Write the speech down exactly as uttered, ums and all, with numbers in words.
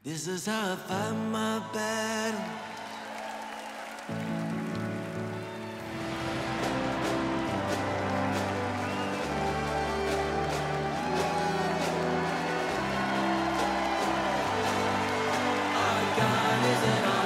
This is how I fight my battle. Our God is an